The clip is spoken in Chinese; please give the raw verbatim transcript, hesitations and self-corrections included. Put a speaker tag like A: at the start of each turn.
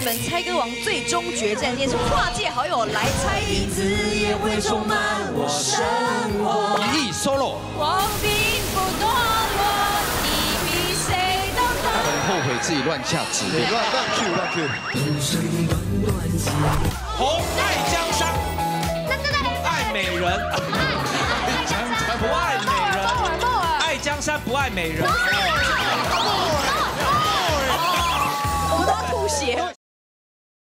A: 们猜歌王最终决战，今天是跨界好友来猜谜。
B: 字也会充满我生活。
C: 一 solo。
A: 我并不堕落，你比谁都懂。
C: 他很后悔自己乱下指令。
B: 乱乱 Q 乱 Q。
C: 红爱江山，爱美人，爱江山不爱美人，爱江山不爱美人。
A: 我们都要吐血。